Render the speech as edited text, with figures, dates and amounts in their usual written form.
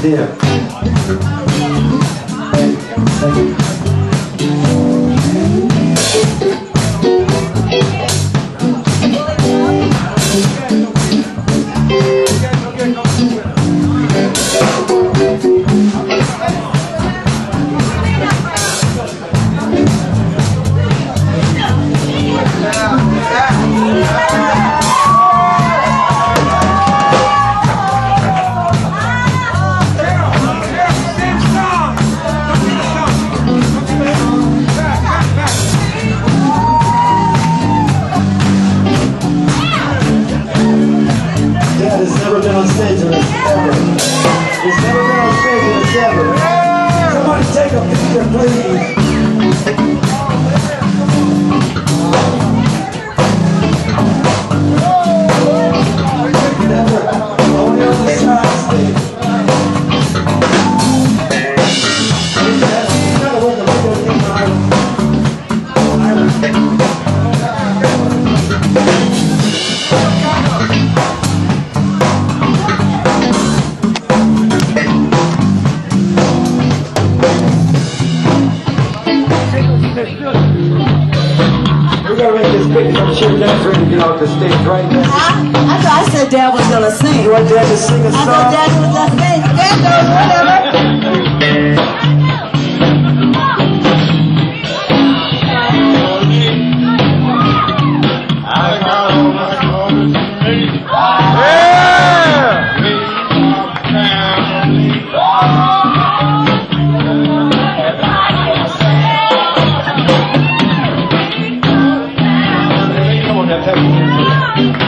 idea. Thank you. He's never been on stage with us, ever. He's never been on stage with us, ever. Somebody take a picture, please. Never. Only on the side stage. We're gonna make this big. I'm sure Dad's ready to get off the stage right now. I thought I said Dad was gonna sing. You want Dad to sing a song? I thought Dad was gonna sing. Dad knows whatever. Come on, Dad.